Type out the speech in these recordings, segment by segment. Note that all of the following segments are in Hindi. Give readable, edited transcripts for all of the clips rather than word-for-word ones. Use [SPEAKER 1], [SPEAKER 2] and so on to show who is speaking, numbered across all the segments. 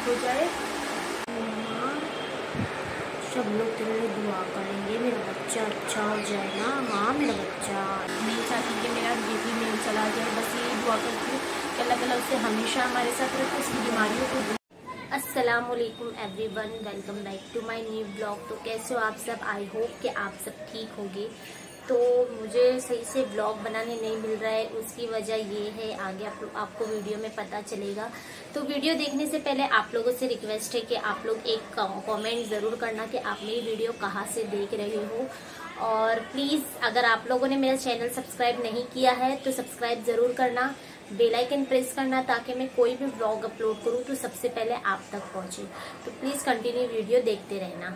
[SPEAKER 1] ठीक हो जाए। हाँ, सब लोग तेरे लिए दुआ करेंगे, मेरा बच्चा अच्छा हो जाए ना। हाँ मेरा बच्चा, नहीं चाहती कि मेरा बेबी मेल चला जाए, बस यही दुआ करती हूँ कि अल्लाह ताला उसे हमेशा हमारे साथ रखे, उसकी बीमारियों को। अस्सलामुअलैकुम everyone, welcome back to my new blog. तो कैसे हो आप सब? आई होप कि आप सब ठीक होंगे। तो मुझे सही से ब्लॉग बनाने नहीं मिल रहा है, उसकी वजह ये है, आगे आपको वीडियो में पता चलेगा। तो वीडियो देखने से पहले आप लोगों से रिक्वेस्ट है कि आप लोग एक कमेंट ज़रूर करना कि आप मेरी वीडियो कहाँ से देख रहे हो। और प्लीज़ अगर आप लोगों ने मेरा चैनल सब्सक्राइब नहीं किया है तो सब्सक्राइब ज़रूर करना, बेल आइकन प्रेस करना, ताकि मैं कोई भी ब्लॉग अपलोड करूँ तो सबसे पहले आप तक पहुँचे। तो प्लीज़ कंटिन्यू वीडियो देखते रहना।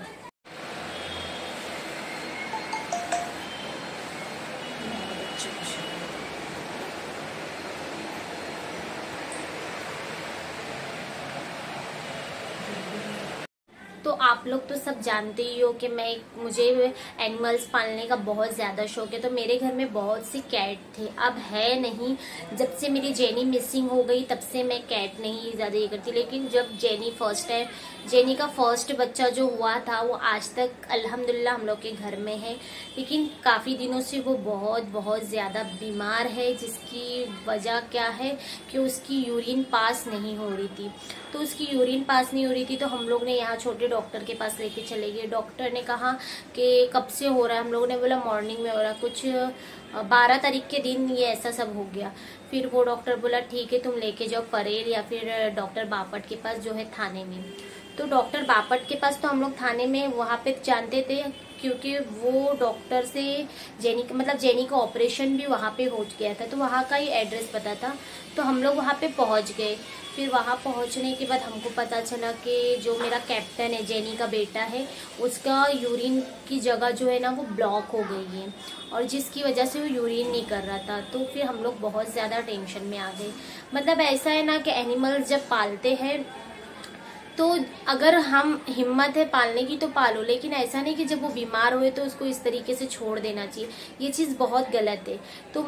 [SPEAKER 1] तो आप लोग तो सब जानते ही हो कि मुझे एनिमल्स पालने का बहुत ज़्यादा शौक है। तो मेरे घर में बहुत सी कैट थे, अब है नहीं। जब से मेरी जेनी मिसिंग हो गई तब से मैं कैट नहीं ज़्यादा ये करती। लेकिन जब जेनी का फर्स्ट बच्चा जो हुआ था वो आज तक अल्हम्दुलिल्लाह हम लोग के घर में है। लेकिन काफ़ी दिनों से वो बहुत ज़्यादा बीमार है, जिसकी वजह क्या है कि उसकी यूरिन पास नहीं हो रही थी। तो उसकी यूरिन पास नहीं हो रही थी तो हम लोग ने यहाँ छोटे डॉक्टर के पास लेके चले गए। डॉक्टर ने कहा कि कब से हो रहा है, हम लोगों ने बोला मॉर्निंग में हो रहा है, कुछ 12 तारीख के दिन ये ऐसा सब हो गया। फिर वो डॉक्टर बोला ठीक है तुम लेके जाओ परेल या फिर डॉक्टर बापट के पास जो है थाने में। तो डॉक्टर बापट के पास तो हम लोग थाने में वहाँ पे जानते थे, क्योंकि वो डॉक्टर से जेनी का ऑपरेशन भी वहाँ पे हो गया था, तो वहाँ का ही एड्रेस पता था। तो हम लोग वहाँ पे पहुँच गए। फिर वहाँ पहुँचने के बाद हमको पता चला कि जो मेरा कैप्टन है, जेनी का बेटा है, उसका यूरिन की जगह जो है ना वो ब्लॉक हो गई है, और जिसकी वजह से वो यूरिन नहीं कर रहा था। तो फिर हम लोग बहुत ज़्यादा टेंशन में आ गए। मतलब ऐसा है ना कि एनिमल्स जब पालते हैं तो अगर हम हिम्मत है पालने की तो पालो, लेकिन ऐसा नहीं कि जब वो बीमार हुए तो उसको इस तरीके से छोड़ देना चाहिए। ये चीज़ बहुत गलत है। तो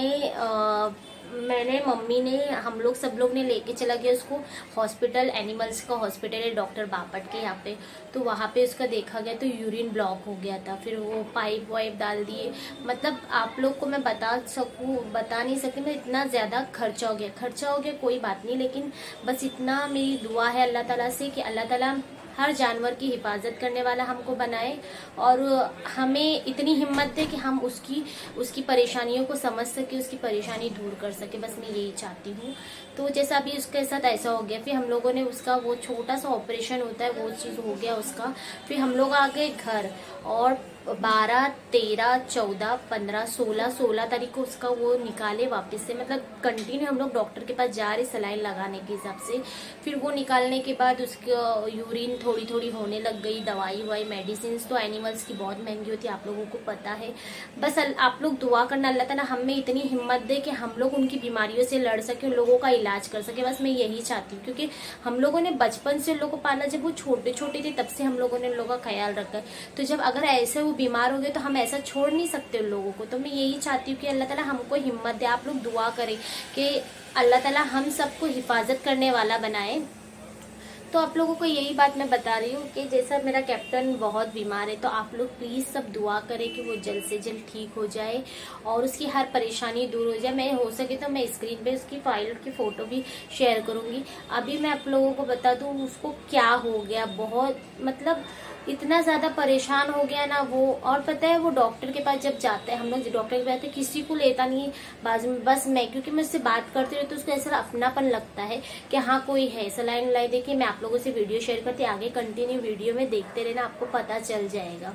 [SPEAKER 1] मैंने मम्मी ने, हम लोग सब लोग ने लेके चला गया उसको हॉस्पिटल, एनिमल्स का हॉस्पिटल है डॉक्टर बापट के यहाँ पे। तो वहाँ पे उसका देखा गया तो यूरिन ब्लॉक हो गया था। फिर वो पाइप वाइप डाल दिए। मतलब आप लोग को मैं बता नहीं सकती मैं, इतना ज़्यादा खर्चा हो गया कोई बात नहीं, लेकिन बस इतना मेरी दुआ है अल्लाह ताला से कि अल्लाह ताला हर जानवर की हिफाजत करने वाला हमको बनाए, और हमें इतनी हिम्मत दे कि हम उसकी परेशानियों को समझ सके, उसकी परेशानी दूर कर सके। बस मैं यही चाहती हूँ। तो जैसा अभी उसके साथ ऐसा हो गया, फिर हम लोगों ने उसका वो छोटा सा ऑपरेशन होता है वो चीज़ हो गया उसका। फिर हम लोग आ गए घर, और 12, 13, 14, 15, 16 तारीख को उसका वो निकाले वापस से। मतलब कंटिन्यू हम लोग डॉक्टर के पास जा रहे सलाइन लगाने के हिसाब से। फिर वो निकालने के बाद उसका यूरिन थोड़ी थोड़ी होने लग गई। दवाई वाई मेडिसिन तो एनिमल्स की बहुत महंगी होती है, आप लोगों को पता है। बस आप लोग दुआ करना अल्लाह ताला हमें इतनी हिम्मत दे कि हम लोग उनकी बीमारियों से लड़ सके, उन लोगों का इलाज कर सके। बस मैं यही चाहती हूँ, क्योंकि हम लोगों ने बचपन से उन लोगों को पाला, जब वो छोटे छोटे थे तब से हम लोगों ने उन लोगों का ख्याल रखा है। तो जब अगर ऐसे वो बीमार हो गए तो हम ऐसा छोड़ नहीं सकते उन लोगों को। तो मैं यही चाहती हूँ कि अल्लाह ताला हमको हिम्मत दे। आप लोग दुआ करें कि अल्लाह ताला हम सबको हिफाजत करने वाला बनाए। तो आप लोगों को यही बात मैं बता रही हूँ कि जैसा मेरा कैप्टन बहुत बीमार है, तो आप लोग प्लीज़ सब दुआ करें कि वो जल्द से जल्द ठीक हो जाए और उसकी हर परेशानी दूर हो जाए। मैं हो सके तो मैं स्क्रीन पे उसकी फाइल की फ़ोटो भी शेयर करूँगी। अभी मैं आप लोगों को बता दूँ उसको क्या हो गया, बहुत मतलब इतना ज़्यादा परेशान हो गया ना वो। और पता है वो डॉक्टर के पास जब जाता है, हम लोग डॉक्टर के पास जाते हैं, किसी को लेता नहीं है बाजू में, बस मैं, क्योंकि मैं उससे बात करती रहती हूँ तो उसको ऐसा अपनापन लगता है कि हाँ कोई है। सलाइन लाई देखिए, मैं आप लोगों से वीडियो शेयर करती, आगे कंटिन्यू वीडियो में देखते रहना, आपको पता चल जाएगा।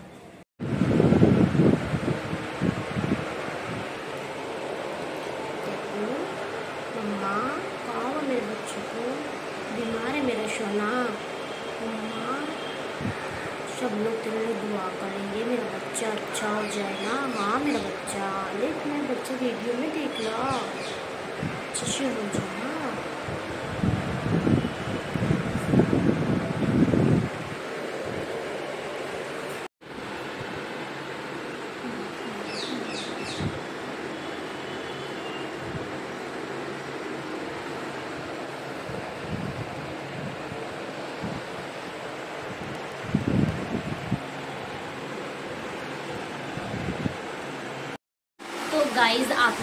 [SPEAKER 1] मम्मा कहाँ मेरे बच्चे को, बीमार है मेरा सोना। मम्मा सब लोग तेरे लिए दुआ करेंगे, मेरा बच्चा अच्छा हो जाए ना। हाँ मेरा बच्चा, लेकिन मेरा बच्चा वीडियो में देख लो, अच्छे से हो जाए ना।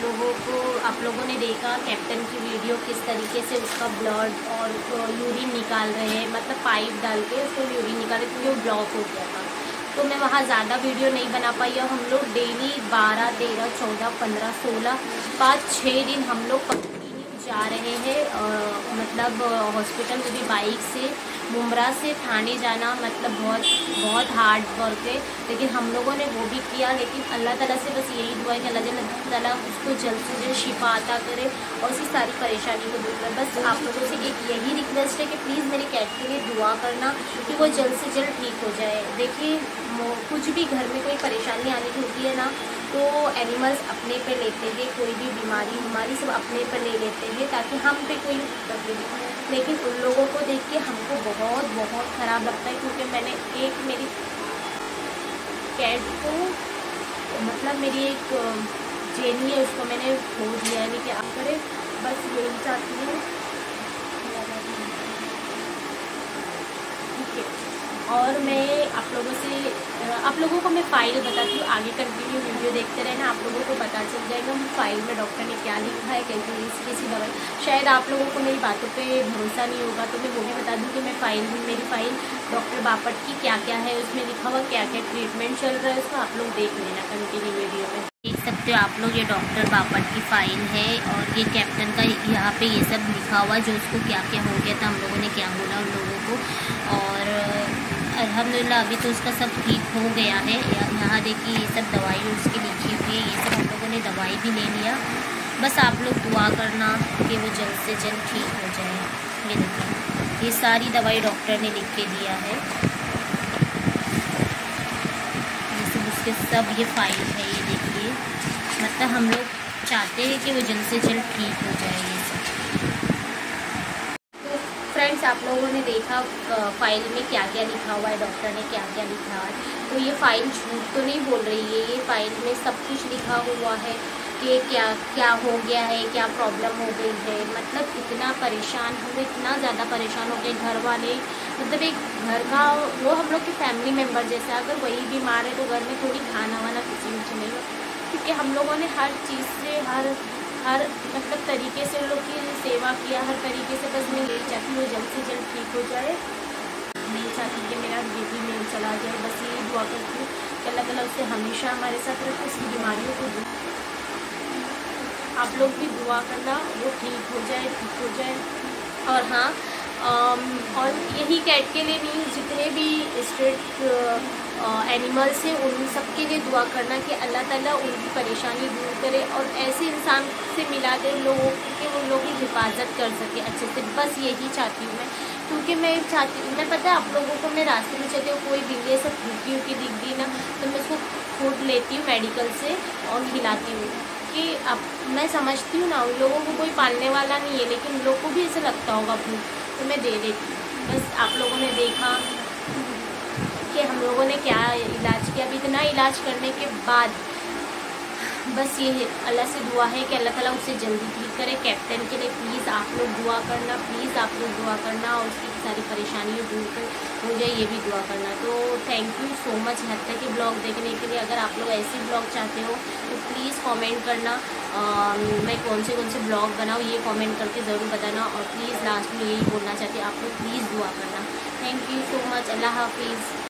[SPEAKER 1] आप लोगों ने देखा कैप्टन की वीडियो किस तरीके से उसका ब्लड और यूरिन निकाल रहे हैं, मतलब पाइप डाल के उसको यूरिन निकाल रहे क्योंकि वो ब्लॉक हो गया था। तो मैं वहाँ ज़्यादा वीडियो नहीं बना पाई और हम लोग डेली 12, 13, 14, 15, 16, 5-6 दिन हम लोग जा रहे हैं मतलब हॉस्पिटल में भी बाइक से। मुमरा से थाने जाना मतलब बहुत हार्ड वर्क है, लेकिन हम लोगों ने वो भी किया। लेकिन अल्लाह ताला से बस यही दुआ है कि अल्लाह ताला उसको जल्द से जल्द शिफा अता करे और उसकी सारी परेशानी को दूर करे। बस आप लोगों से एक यही रिक्वेस्ट है कि प्लीज़ मेरे कैट के लिए दुआ करना कि वो जल्द से जल्द ठीक हो जाए। देखिए कुछ भी घर में कोई परेशानी आने की होती है ना, तो एनिमल्स अपने पे लेते हैं, कोई भी बीमारी हमारी सब अपने पे ले लेते हैं ताकि हम पे कोई तकलीफ। लेकिन उन लोगों को देख के हमको बहुत ख़राब लगता है, क्योंकि मैंने एक मेरी कैट को मतलब मेरी एक जेनी है उसको मैंने खो दिया है। लेकिन आप करें बस यही चाहती हूँ, ठीक है। और मैं आप लोगों को मैं फ़ाइल बताती हूँ, आगे कंटिन्यू वीडियो देखते रहना, आप लोगों को पता चल जाएगा फाइल में डॉक्टर ने क्या लिखा है, कैसी दवाई। शायद आप लोगों को मेरी बातों पे भरोसा नहीं होगा, तो मैं वो भी बता दूँ कि मेरी फ़ाइल डॉक्टर बापट की क्या क्या है, उसमें लिखा हुआ क्या क्या ट्रीटमेंट चल रहा है, उसको आप लोग देख लेना कंटिन्यू वीडियो में। देख सकते हो आप लोग, ये डॉक्टर बापट की फ़ाइल है और ये कैप्टन का यहाँ पे ये सब लिखा हुआ जो उसको क्या क्या हो गया था, हम लोगों ने क्या बोला उन लोगों को। और अल्हम्दुलिल्लाह अभी तो उसका सब ठीक हो गया है। यहाँ देखिए ये सब दवाई उसकी लिखी हुई है, ये सब हम लोगों ने दवाई भी ले लिया। बस आप लोग दुआ करना कि वो जल्द से जल्द ठीक हो जाए। ये देखिए ये सारी दवाई डॉक्टर ने लिख के दिया है, ये सब उसके सब ये फाइल है। ये देखिए मतलब हम लोग चाहते हैं कि वो जल्द से जल्द ठीक हो जाए ये सब। फ्रेंड्स आप लोगों ने देखा फाइल में क्या क्या लिखा हुआ है, डॉक्टर ने क्या क्या लिखा है। तो ये फाइल झूठ तो नहीं बोल रही है, ये फाइल में सब कुछ लिखा हुआ है कि क्या क्या हो गया है, क्या प्रॉब्लम हो गई है। मतलब इतना परेशान हम इतना ज़्यादा परेशान हो गए, घर वाले मतलब एक घर का वो हम लोग के फैमिली मेम्बर जैसा। अगर वही बीमार है तो घर में थोड़ी खाना वाना किसी में चलेगा, क्योंकि हम लोगों ने हर चीज़ से हर मतलब तरीके से उन लोग की सेवा किया, हर तरीके से। बस मैं यही चाहती हूँ जल्द से जल्द ठीक हो जाए, नहीं चाहती कि मेरा बेबी मेल चला जाए। बस यही दुआ करती हूँ कि अल्लाह ताला उससे हमेशा हमारे साथ रखे, उसकी बीमारियों को दूर। आप लोग भी दुआ करना वो ठीक हो जाए। और हाँ और यही कैट के लिए नहीं, जितने भी स्ट्रीट एनिमल्स हैं उन सब के लिए दुआ करना कि अल्लाह ताला उनकी परेशानी दूर करे और ऐसे इंसान से मिला दे लोगों के, उन लोगों की हिफाजत कर सके अच्छे से। बस यही चाहती हूँ मैं, क्योंकि मैं पता है आप लोगों को, मैं रास्ते में चलती हूँ कोई बिल्ली ऐसा भूखी दिख गई ना, तो मैं उसको फूड लेती हूँ मेडिकल से और खिलाती हूँ। कि अब मैं समझती हूँ ना उन लोगों को कोई पालने वाला नहीं है, लेकिन उन लोग को भी ऐसे लगता होगा भूख, तो मैं दे देती हूँ। बस आप लोगों ने देखा कि हम लोगों ने क्या इलाज किया। अभी इतना इलाज करने के बाद बस ये अल्लाह से दुआ है कि अल्लाह ताला उसे जल्दी ठीक करे। कैप्टन के लिए प्लीज़ आप लोग दुआ करना, प्लीज़ आप लोग दुआ करना और उसकी सारी परेशानियाँ दूर कर हो जाए, ये भी दुआ करना। तो थैंक यू सो मच यहाँ तक के ब्लॉग देखने के लिए। अगर आप लोग ऐसे ब्लॉग चाहते हो तो प्लीज़ कमेंट करना, मैं कौन से ब्लॉग बनाऊँ ये कमेंट करके ज़रूर बताना। और प्लीज़ लास्ट में यही बोलना चाहती हूँ, आप लोग प्लीज़ दुआ करना। थैंक यू सो मच, अल्लाह हाफिज़।